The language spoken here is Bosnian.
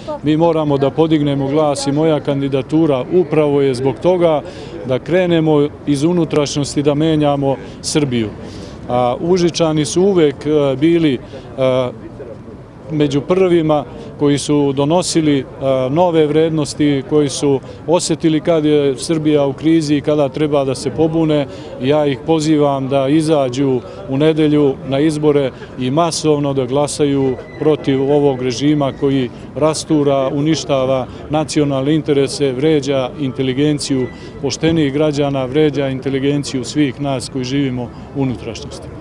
mi moramo da podignemo glas i moja kandidatura upravo je zbog toga da krenemo iz unutrašnjosti da menjamo Srbiju. Užičani su uvek bili među prvima koji su donosili nove vrednosti, koji su osjetili kad je Srbija u krizi i kada treba da se pobune. Ja ih pozivam da izađu u nedelju na izbore i masovno da glasaju protiv ovog režima koji rastura, uništava nacionalne interese, vređa inteligenciju poštenih građana, vređa inteligenciju svih nas koji živimo u unutrašnjosti.